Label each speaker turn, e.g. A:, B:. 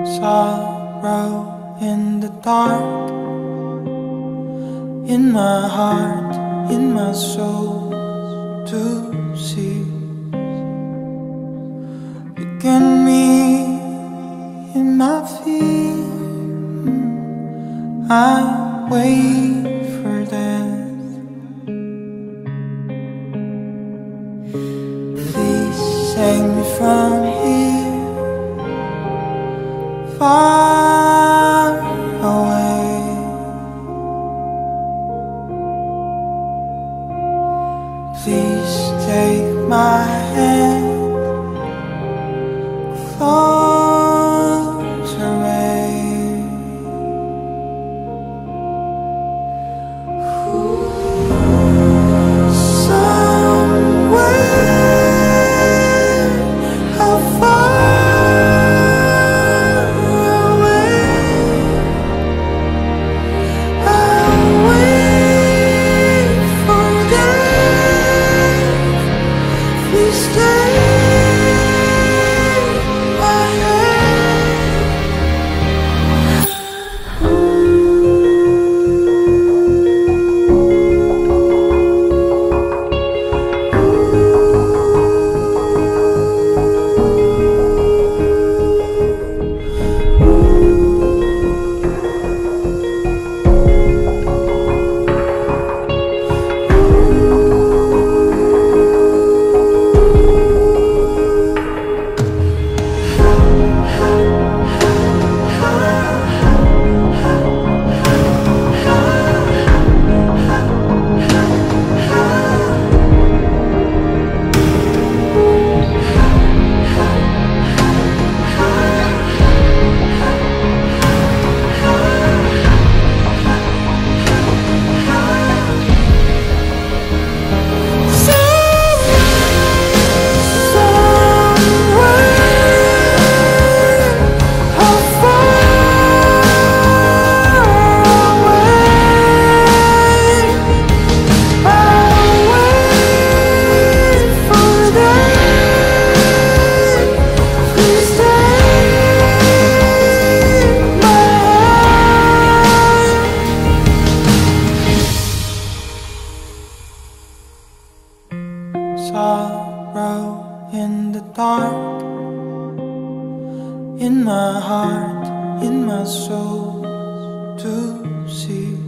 A: Sorrow in the dark, in my heart, in my soul, to see. Begin me in my fear, I wait for death. Please save me from here, far away. Please take my hand closer away. Somewhere how far away, I'll wait for death. Please take my hand. Sorrow in the dark, in my heart, in my soul, to see.